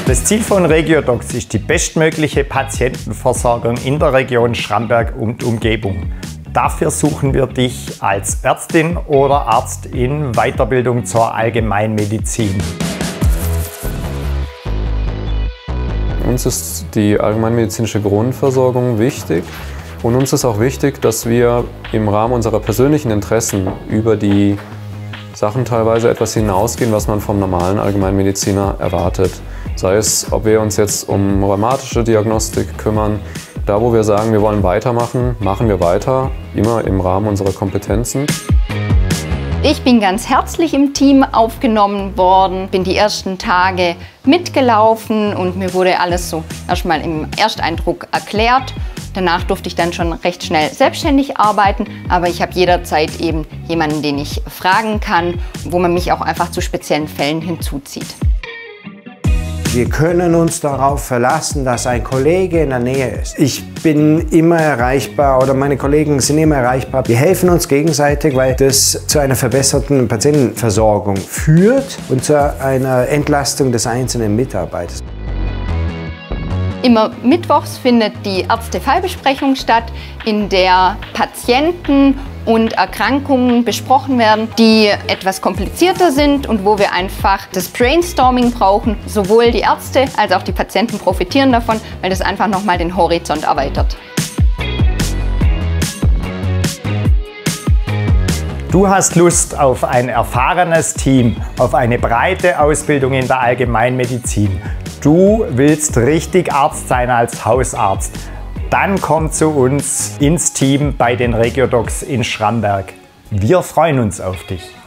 Das Ziel von Regiodocs ist die bestmögliche Patientenversorgung in der Region Schramberg und Umgebung. Dafür suchen wir dich als Ärztin oder Arzt in Weiterbildung zur Allgemeinmedizin. Uns ist die allgemeinmedizinische Grundversorgung wichtig und uns ist auch wichtig, dass wir im Rahmen unserer persönlichen Interessen über die Sachen teilweise etwas hinausgehen, was man vom normalen Allgemeinmediziner erwartet. Sei es, ob wir uns jetzt um rheumatische Diagnostik kümmern, da wo wir sagen, wir wollen weitermachen, machen wir weiter, immer im Rahmen unserer Kompetenzen. Ich bin ganz herzlich im Team aufgenommen worden, bin die ersten Tage mitgelaufen und mir wurde alles so erstmal im Ersteindruck erklärt. Danach durfte ich dann schon recht schnell selbstständig arbeiten, aber ich habe jederzeit eben jemanden, den ich fragen kann, wo man mich auch einfach zu speziellen Fällen hinzuzieht. Wir können uns darauf verlassen, dass ein Kollege in der Nähe ist. Ich bin immer erreichbar oder meine Kollegen sind immer erreichbar. Wir helfen uns gegenseitig, weil das zu einer verbesserten Patientenversorgung führt und zu einer Entlastung des einzelnen Mitarbeiters. Immer mittwochs findet die Ärzte-Fallbesprechung statt, in der Patienten und Erkrankungen besprochen werden, die etwas komplizierter sind und wo wir einfach das Brainstorming brauchen. Sowohl die Ärzte als auch die Patienten profitieren davon, weil das einfach nochmal den Horizont erweitert. Du hast Lust auf ein erfahrenes Team, auf eine breite Ausbildung in der Allgemeinmedizin. Du willst richtig Arzt sein als Hausarzt. Dann komm zu uns ins Team bei den Regiodocs in Schramberg. Wir freuen uns auf dich.